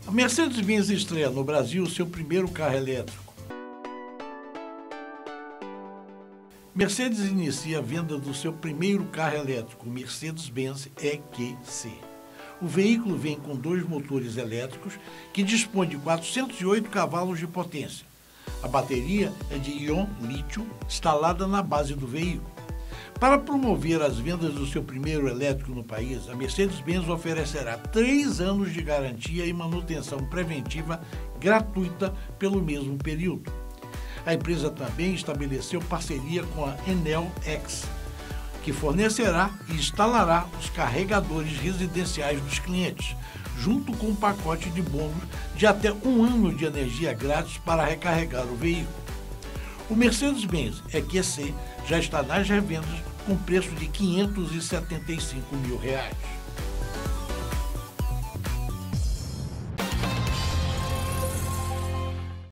A Mercedes-Benz estreia no Brasil seu primeiro carro elétrico. Mercedes inicia a venda do seu primeiro carro elétrico, o Mercedes-Benz EQC. O veículo vem com 2 motores elétricos que dispõem de 408 cavalos de potência. A bateria é de íon lítio instalada na base do veículo. Para promover as vendas do seu primeiro elétrico no país, a Mercedes-Benz oferecerá 3 anos de garantia e manutenção preventiva gratuita pelo mesmo período. A empresa também estabeleceu parceria com a Enel X, que fornecerá e instalará os carregadores residenciais dos clientes, junto com um pacote de bônus de até 1 ano de energia grátis para recarregar o veículo. O Mercedes-Benz EQC já está nas revendas com preço de R$ 575 mil.